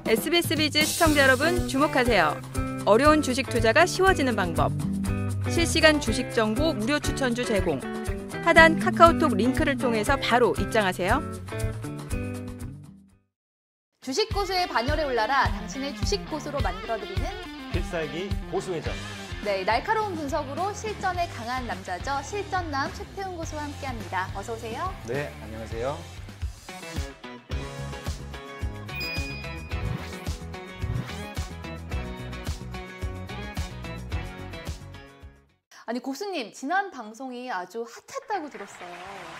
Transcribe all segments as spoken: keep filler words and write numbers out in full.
에스비에스 비즈 시청자 여러분 주목하세요. 어려운 주식 투자가 쉬워지는 방법. 실시간 주식 정보 무료 추천주 제공. 하단 카카오톡 링크를 통해서 바로 입장하세요. 주식 고수의 반열에 올라라 당신의 주식 고수로 만들어드리는 필살기 고수회전. 네, 날카로운 분석으로 실전에 강한 남자죠. 실전남 최태훈 고수와 함께합니다. 어서 오세요. 네, 안녕하세요. 아니 고수님, 지난 방송이 아주 핫했다고 들었어요.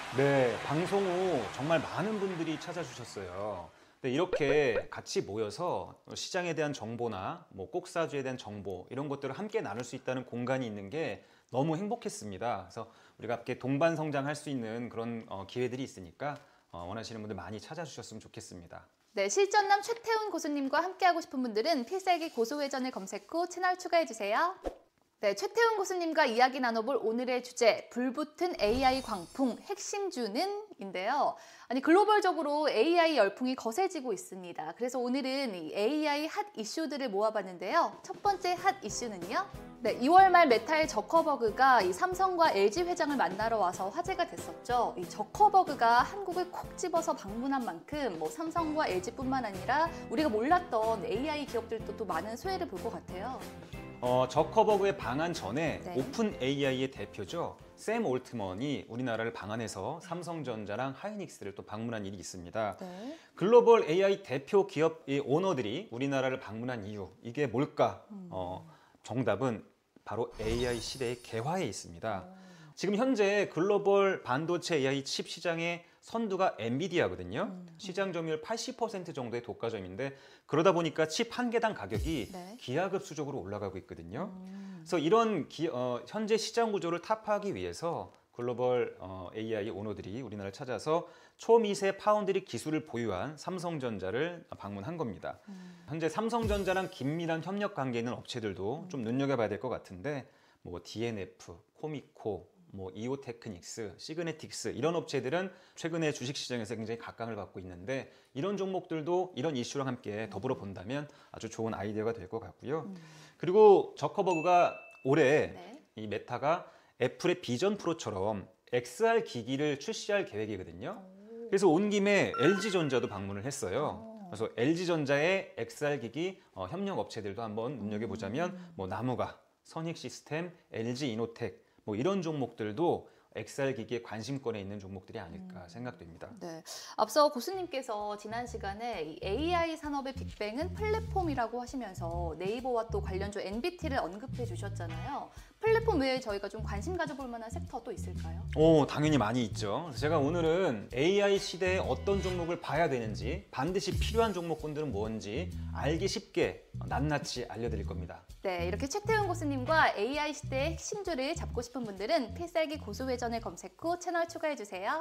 네, 방송 후 정말 많은 분들이 찾아주셨어요. 네, 이렇게 같이 모여서 시장에 대한 정보나 뭐 꼭사주에 대한 정보 이런 것들을 함께 나눌 수 있다는 공간이 있는 게 너무 행복했습니다. 그래서 우리가 함께 동반 성장할 수 있는 그런 어, 기회들이 있으니까 어, 원하시는 분들 많이 찾아주셨으면 좋겠습니다. 네, 실전남 최태훈 고수님과 함께하고 싶은 분들은 필살기 고수회전을 검색 후 채널 추가해주세요. 네, 최태훈 고수님과 이야기 나눠볼 오늘의 주제, 불붙은 에이아이 광풍 핵심주는 인데요. 아니 글로벌적으로 에이아이 열풍이 거세지고 있습니다. 그래서 오늘은 이 에이아이 핫 이슈들을 모아봤는데요. 첫 번째 핫 이슈는요. 네, 이월 말 메타의 저커버그가 이 삼성과 엘지 회장을 만나러 와서 화제가 됐었죠. 이 저커버그가 한국을 콕 집어서 방문한 만큼 뭐 삼성과 엘지뿐만 아니라 우리가 몰랐던 에이아이 기업들도 또 많은 수혜를 볼 것 같아요. 어, 저커버그의 방한 전에 네. 오픈 에이아이의 대표죠. 샘 올트먼이 우리나라를 방한해서 삼성전자랑 하이닉스를 또 방문한 일이 있습니다. 네. 글로벌 에이아이 대표 기업의 오너들이 우리나라를 방문한 이유, 이게 뭘까? 음. 어, 정답은 바로 에이아이 시대의 개화에 있습니다. 오. 지금 현재 글로벌 반도체 에이아이 칩 시장의 선두가 엔비디아거든요. 음. 시장 점유율 팔십 퍼센트 정도의 독과점인데 그러다 보니까 칩 한 개당 가격이 네. 기하급수적으로 올라가고 있거든요. 음. 그래서 이런 기, 어, 현재 시장 구조를 타파하기 위해서 글로벌 어, 에이아이 오너들이 우리나라를 찾아서 초미세 파운드리 기술을 보유한 삼성전자를 방문한 겁니다. 음. 현재 삼성전자랑 긴밀한 협력 관계에 있는 업체들도 음. 좀 눈여겨봐야 될 것 같은데 뭐 디엔에프, 코미코, 뭐 이오테크닉스, 시그네틱스 이런 업체들은 최근에 주식시장에서 굉장히 각광을 받고 있는데 이런 종목들도 이런 이슈랑 함께 더불어 본다면 아주 좋은 아이디어가 될 것 같고요. 음. 그리고 저커버그가 올해 네. 이 메타가 애플의 비전 프로처럼 엑스알 기기를 출시할 계획이거든요. 오. 그래서 온 김에 엘지전자도 방문을 했어요. 오. 그래서 엘지전자의 엑스알 기기 어, 협력 업체들도 한번 눈여겨보자면 음. 뭐 나무가, 선익시스템, 엘지이노텍 뭐 이런 종목들도 엑스알 기기의 관심권에 있는 종목들이 아닐까 음. 생각됩니다. 네, 앞서 고수님께서 지난 시간에 이 에이아이 산업의 빅뱅은 플랫폼이라고 하시면서 네이버와 또 관련주 엔비티를 언급해 주셨잖아요. 플랫폼 외에 저희가 좀 관심 가져볼 만한 섹터 또 있을까요? 오, 당연히 많이 있죠. 그래서 제가 오늘은 에이아이 시대에 어떤 종목을 봐야 되는지, 반드시 필요한 종목군들은 뭔지 알기 쉽게 낱낱이 알려드릴 겁니다. 네, 이렇게 최태훈 고수님과 에이아이 시대의 핵심주를 잡고 싶은 분들은 필살기 고수회전을 검색 후 채널 추가해주세요.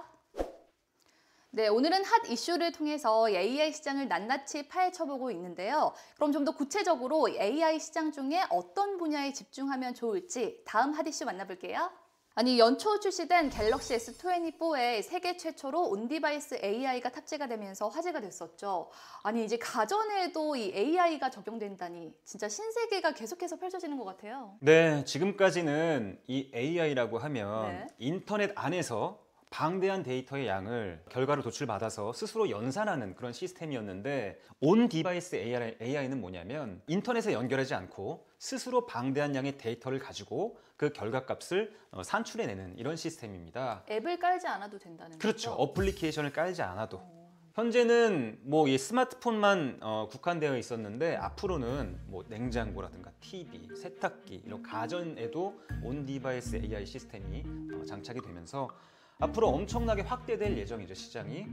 네, 오늘은 핫 이슈를 통해서 에이아이 시장을 낱낱이 파헤쳐보고 있는데요. 그럼 좀 더 구체적으로 에이아이 시장 중에 어떤 분야에 집중하면 좋을지 다음 핫 이슈 만나볼게요. 아니 연초 출시된 갤럭시 에스 이십사에 세계 최초로 온디바이스 에이아이가 탑재가 되면서 화제가 됐었죠. 아니 이제 가전에도 이 에이아이가 적용된다니 진짜 신세계가 계속해서 펼쳐지는 것 같아요. 네, 지금까지는 이 에이아이라고 하면 네. 인터넷 안에서 방대한 데이터의 양을 결과를 도출받아서 스스로 연산하는 그런 시스템이었는데 온 디바이스 에이아이는 뭐냐면 인터넷에 연결하지 않고 스스로 방대한 양의 데이터를 가지고 그 결과값을 산출해내는 이런 시스템입니다. 앱을 깔지 않아도 된다는 그렇죠. 거죠? 어플리케이션을 깔지 않아도. 오. 현재는 뭐 이 스마트폰만 어, 국한되어 있었는데 앞으로는 뭐 냉장고라든가 티비, 세탁기 이런 가전에도 온 디바이스 에이아이 시스템이 어, 장착이 되면서 앞으로 엄청나게 확대될 예정이죠, 시장이.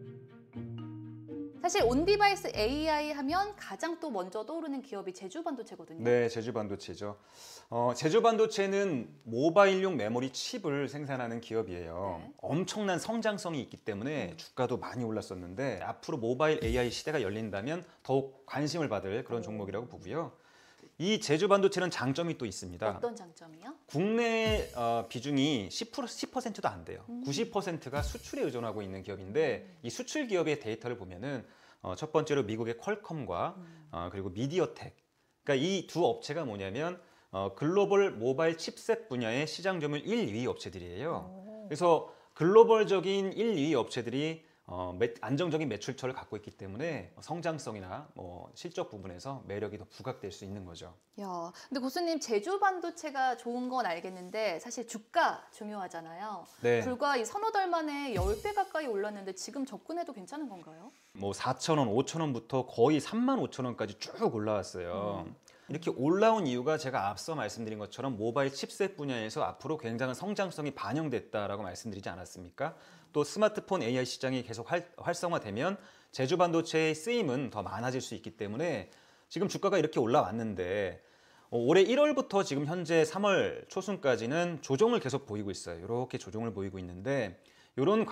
사실 온디바이스 에이아이 하면 가장 또 먼저 떠오르는 기업이 제주반도체거든요. 네, 제주반도체죠. 어, 제주반도체는 모바일용 메모리 칩을 생산하는 기업이에요. 네. 엄청난 성장성이 있기 때문에 음. 주가도 많이 올랐었는데 앞으로 모바일 에이아이 시대가 열린다면 더욱 관심을 받을 그런 종목이라고 보고요. 이 제주반도체는 장점이 또 있습니다. 어떤 장점이요? 국내 어, 비중이 십 퍼센트도 안 돼요. 음. 구십 퍼센트가 수출에 의존하고 있는 기업인데 이 수출 기업의 데이터를 보면은 어, 첫 번째로 미국의 퀄컴과 음. 어, 그리고 미디어텍. 그러니까 이 두 업체가 뭐냐면 어, 글로벌 모바일 칩셋 분야의 시장 점유율 일 위 업체들이에요. 오. 그래서 글로벌적인 일 위 업체들이 어, 매, 안정적인 매출처를 갖고 있기 때문에 성장성이나 뭐 실적 부분에서 매력이 더 부각될 수 있는 거죠. 야, 근데 고수님 제주 반도체가 좋은 건 알겠는데 사실 주가 중요하잖아요. 네. 불과 이 서너 달 만에 십 배 가까이 올랐는데 지금 접근해도 괜찮은 건가요? 뭐 사천 원, 오천 원부터 거의 삼만 오천 원까지 쭉 올라왔어요. 음. 이렇게 올라온 이유가 제가 앞서 말씀드린 것처럼 모바일 칩셋 분야에서 앞으로 굉장한 성장성이 반영됐다라고 말씀드리지 않았습니까? 또 스마트폰 에이아이 시장이 계속 활, 활성화되면 제주 반도체의 쓰임은 더 많아질 수 있기 때문에 지금 주가가 이렇게 올라왔는데 어, 올해 일월부터 지금 현재 삼월 초순까지는 조정을 계속 보이고 있어요. 이렇게 조정을 보이고 있는데 이런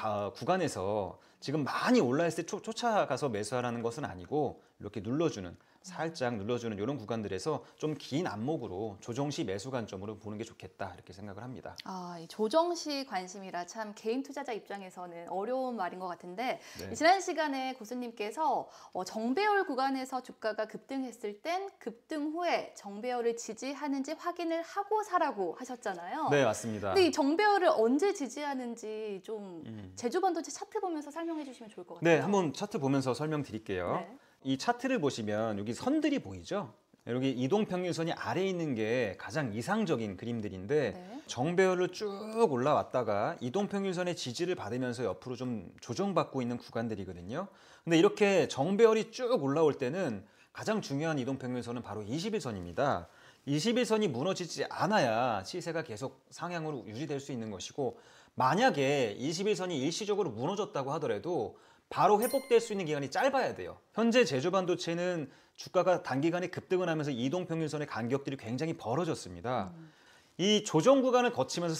구간에서 지금 많이 올라있을 때 쫓, 쫓아가서 매수하라는 것은 아니고 이렇게 눌러주는 살짝 눌러주는 이런 구간들에서 좀 긴 안목으로 조정시 매수 관점으로 보는 게 좋겠다 이렇게 생각을 합니다. 아, 이 조정시 관심이라 참 개인 투자자 입장에서는 어려운 말인 것 같은데 네. 지난 시간에 고수님께서 어, 정배열 구간에서 주가가 급등했을 땐 급등 후에 정배열을 지지하는지 확인을 하고 사라고 하셨잖아요. 네, 맞습니다. 근데 이 정배열을 언제 지지하는지 좀 음. 제주 반도체 차트 보면서 설명해 주시면 좋을 것 같아요. 네, 한번 차트 보면서 설명드릴게요. 네. 이 차트를 보시면 여기 선들이 보이죠? 여기 이동평균선이 아래에 있는 게 가장 이상적인 그림들인데 네. 정배열을 쭉 올라왔다가 이동평균선의 지지를 받으면서 옆으로 좀 조정받고 있는 구간들이거든요. 근데 이렇게 정배열이 쭉 올라올 때는 가장 중요한 이동평균선은 바로 이십 일선입니다. 이십 일선이 무너지지 않아야 시세가 계속 상향으로 유지될 수 있는 것이고 만약에 이십 일선이 일시적으로 무너졌다고 하더라도 바로 회복될 수 있는 기간이 짧아야 돼요. 현재 제주 반도체는 주가가 단기간에 급등을 하면서 이동평균선의 간격들이 굉장히 벌어졌습니다. 음. 이 조정 구간을 거치면서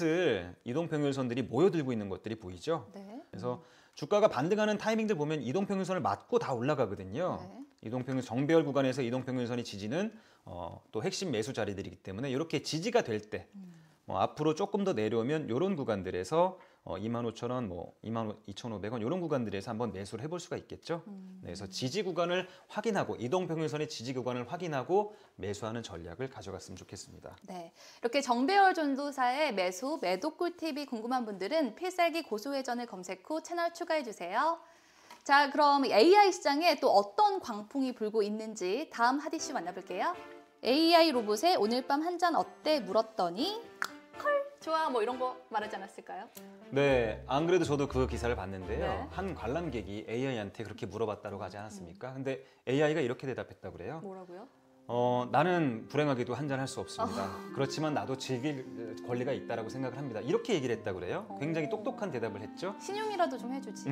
슬슬 이동평균선들이 모여들고 있는 것들이 보이죠. 네. 그래서 주가가 반등하는 타이밍들 보면 이동평균선을 맞고 다 올라가거든요. 네. 이동평균 정배열 구간에서 이동평균선이 지지는 어, 또 핵심 매수 자리들이기 때문에 이렇게 지지가 될 때 음. 어, 앞으로 조금 더 내려오면 이런 구간들에서 어, 이만 오천 원, 뭐 이만 이천오백 원 이런 구간들에서 한번 매수를 해볼 수가 있겠죠. 음. 네, 그래서 지지 구간을 확인하고 이동평균선의 지지 구간을 확인하고 매수하는 전략을 가져갔으면 좋겠습니다. 네, 이렇게 정배열 전도사의 매수, 매도 꿀팁이 궁금한 분들은 필살기 고소회전을 검색 후 채널 추가해 주세요. 자, 그럼 에이아이 시장에 또 어떤 광풍이 불고 있는지 다음 핫이슈 만나볼게요. 에이아이 로봇에 오늘 밤 한 잔 어때 물었더니 컬 좋아 뭐 이런 거 말하지 않았을까요? 네, 안 그래도 저도 그 기사를 봤는데요. 네. 한 관람객이 에이아이한테 그렇게 물어봤다고 하지 않았습니까? 근데 에이아이가 이렇게 대답했다고 그래요. 뭐라고요? 어, 나는 불행하게도 한잔 할 수 없습니다. 그렇지만 나도 즐길 권리가 있다라고 생각을 합니다. 이렇게 얘기를 했다고 그래요. 굉장히 똑똑한 대답을 했죠. 신용이라도 좀 해주지.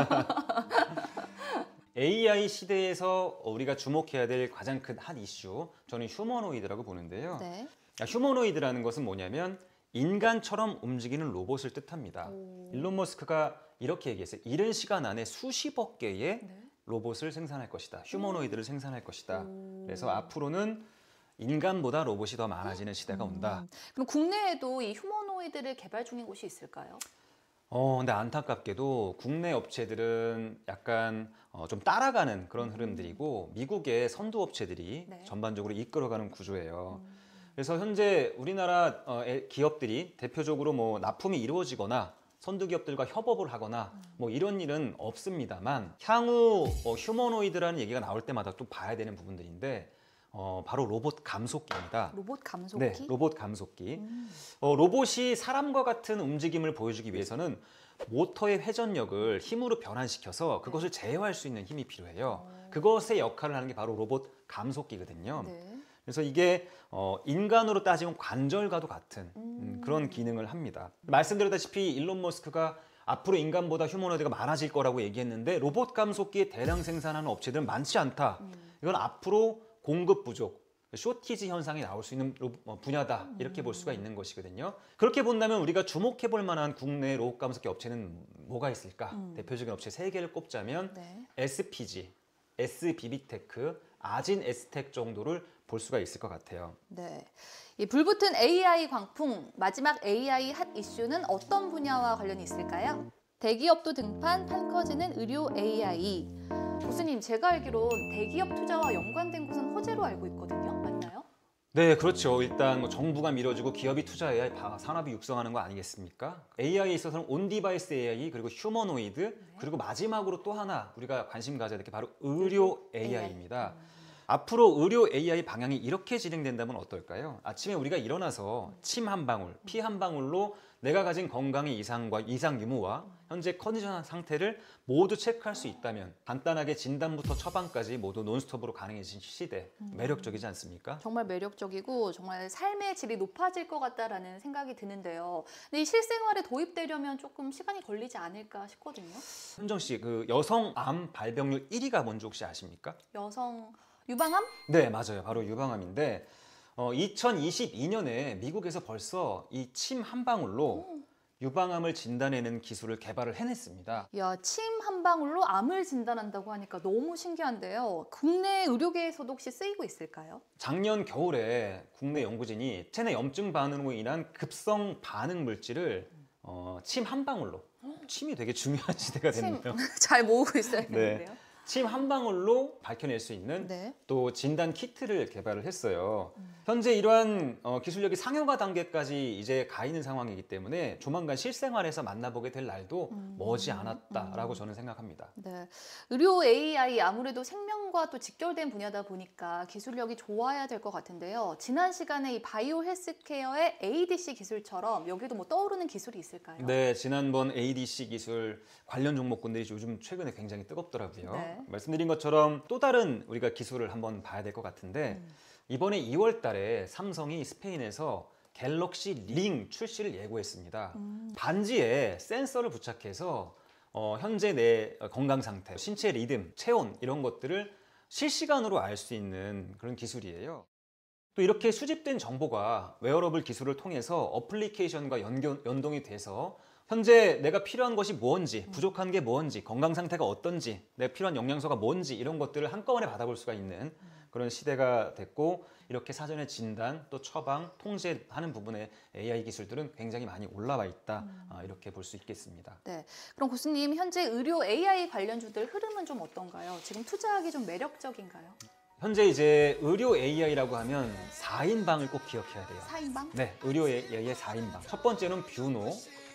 에이아이 시대에서 우리가 주목해야 될 가장 큰 핫 이슈, 저는 휴머노이드라고 보는데요. 네. 휴머노이드라는 것은 뭐냐면 인간처럼 움직이는 로봇을 뜻합니다. 오. 일론 머스크가 이렇게 얘기했어요. 이른 시간 안에 수십억 개의 네. 로봇을 생산할 것이다. 휴머노이드를 생산할 것이다. 오. 그래서 앞으로는 인간보다 로봇이 더 많아지는 시대가 온다. 음. 그럼 국내에도 이 휴머노이드를 개발 중인 곳이 있을까요? 어, 근데 안타깝게도 국내 업체들은 약간 어, 좀 따라가는 그런 흐름들이고 미국의 선두 업체들이 네. 전반적으로 이끌어가는 구조예요. 음. 그래서 현재 우리나라 어, 에- 기업들이 대표적으로 뭐 납품이 이루어지거나 선두 기업들과 협업을 하거나 뭐 이런 일은 없습니다만 향후 어, 휴머노이드라는 얘기가 나올 때마다 또 봐야 되는 부분들인데 어, 바로 로봇 감속기입니다. 로봇 감속기? 네, 로봇 감속기. 음. 어, 로봇이 사람과 같은 움직임을 보여주기 위해서는 모터의 회전력을 힘으로 변환시켜서 그것을 제어할 수 있는 힘이 필요해요. 그것의 역할을 하는 게 바로 로봇 감속기거든요. 네. 그래서 이게 어, 인간으로 따지면 관절과도 같은 음, 음. 그런 기능을 합니다. 말씀드렸다시피 일론 머스크가 앞으로 인간보다 휴머노이드가 많아질 거라고 얘기했는데 로봇 감속기의 대량 생산하는 업체들은 많지 않다. 음. 이건 앞으로 공급 부족, 쇼티지 현상이 나올 수 있는 로- 어, 분야다 이렇게 볼 수가 있는 것이거든요. 그렇게 본다면 우리가 주목해 볼 만한 국내 로봇 감속기 업체는 뭐가 있을까? 음. 대표적인 업체 세 개를 꼽자면 네. 에스피지, 에스비비테크, 아진 에스텍 정도를 볼 수가 있을 것 같아요. 네. 이 불붙은 에이아이 광풍, 마지막 에이아이 핫 이슈는 어떤 분야와 관련이 있을까요? 대기업도 등판, 판 커지는 의료 에이아이. 교수님, 제가 알기론 대기업 투자와 연관된 곳은 호재로 알고 있거든요. 맞나요? 네, 그렇죠. 일단 뭐 정부가 밀어주고 기업이 투자해야 산업이 육성하는 거 아니겠습니까? 에이아이에 있어서는 온디바이스 에이아이, 그리고 휴머노이드, 네. 그리고 마지막으로 또 하나 우리가 관심 가져야 될 게 바로 의료 에이아이입니다. 음. 앞으로 의료 에이아이 방향이 이렇게 진행된다면 어떨까요? 아침에 우리가 일어나서 침 한 방울, 피 한 방울로 내가 가진 건강의 이상과 이상 유무와 현재 컨디션 상태를 모두 체크할 수 있다면 간단하게 진단부터 처방까지 모두 논스톱으로 가능해진 시대, 매력적이지 않습니까? 정말 매력적이고 정말 삶의 질이 높아질 것 같다라는 생각이 드는데요. 근데 이 실생활에 도입되려면 조금 시간이 걸리지 않을까 싶거든요. 현정 씨, 그 여성 암 발병률 일 위가 뭔지 혹시 아십니까? 여성 유방암? 네, 맞아요. 바로 유방암인데 어, 이천이십이 년에 미국에서 벌써 이 침 한 방울로 유방암을 진단해내는 기술을 개발을 해냈습니다. 야, 침 한 방울로 암을 진단한다고 하니까 너무 신기한데요. 국내 의료계에서도 혹시 쓰이고 있을까요? 작년 겨울에 국내 연구진이 체내 염증 반응으로 인한 급성 반응 물질을 어, 침 한 방울로, 침이 되게 중요한 시대가 됐네요. 잘 모으고 있어야겠는데요. 네. 침 한 방울로 밝혀낼 수 있는 네. 또 진단 키트를 개발을 했어요. 현재 이러한 어, 기술력이 상용화 단계까지 이제 가 있는 상황이기 때문에 조만간 실생활에서 만나보게 될 날도 머지 않았다라고 저는 생각합니다. 네. 의료 에이아이 아무래도 생명과 또 직결된 분야다 보니까 기술력이 좋아야 될 것 같은데요. 지난 시간에 이 바이오 헬스케어의 에이디씨 기술처럼 여기도 뭐 떠오르는 기술이 있을까요? 네, 지난번 에이디씨 기술 관련 종목군들이 요즘 최근에 굉장히 뜨겁더라고요. 네. 말씀드린 것처럼 또 다른 우리가 기술을 한번 봐야 될 것 같은데 음. 이번에 이월 달에 삼성이 스페인에서 갤럭시 링 출시를 예고했습니다. 음. 반지에 센서를 부착해서 어, 현재 내 건강 상태, 신체 리듬, 체온 이런 것들을 실시간으로 알 수 있는 그런 기술이에요. 또 이렇게 수집된 정보가 웨어러블 기술을 통해서 어플리케이션과 연결, 연동이 돼서 현재 내가 필요한 것이 뭔지, 부족한 게 뭔지, 건강 상태가 어떤지, 내가 필요한 영양소가 뭔지 이런 것들을 한꺼번에 받아볼 수가 있는 그런 시대가 됐고 이렇게 사전에 진단, 또 처방, 통제하는 부분에 에이아이 기술들은 굉장히 많이 올라와 있다. 아, 이렇게 볼 수 있겠습니다. 네. 그럼 교수님, 현재 의료 에이아이 관련주들 흐름은 좀 어떤가요? 지금 투자하기 좀 매력적인가요? 현재 이제 의료 에이아이라고 하면 사 인방을 꼭 기억해야 돼요. 사 인방? 네, 의료 에이아이의 사 인방. 첫 번째는 뷰노,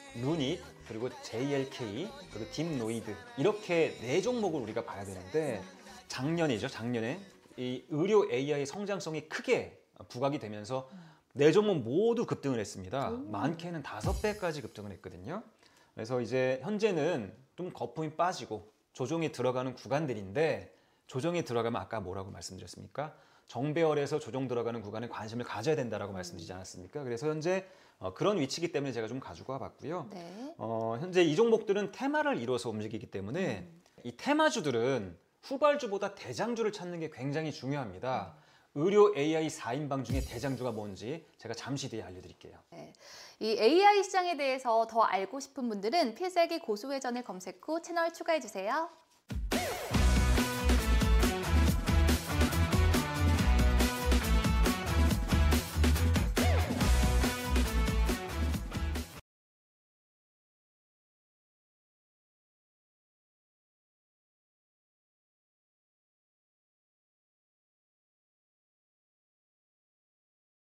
루닛, 그리고 제이엘케이, 그리고 딥노이드 이렇게 네 종목을 우리가 봐야 되는데 작년이죠. 작년에 이 의료 에이아이 성장성이 크게 부각이 되면서 네 종목 모두 급등을 했습니다. 많게는 다섯 배까지 급등을 했거든요. 그래서 이제 현재는 좀 거품이 빠지고 조정이 들어가는 구간들인데 조정이 들어가면 아까 뭐라고 말씀드렸습니까? 정배열에서 조정 들어가는 구간에 관심을 가져야 된다라고 말씀드리지 않았습니까? 그래서 현재 어, 그런 위치이기 때문에 제가 좀 가지고 와봤고요. 네. 어, 현재 이 종목들은 테마를 이루어서 움직이기 때문에 음. 이 테마주들은 후발주보다 대장주를 찾는 게 굉장히 중요합니다. 음. 의료 에이아이 사 인방 중에 대장주가 뭔지 제가 잠시 뒤에 알려드릴게요. 네. 이 에이아이 시장에 대해서 더 알고 싶은 분들은 필살기 고수회전을 검색 후 채널 추가해주세요.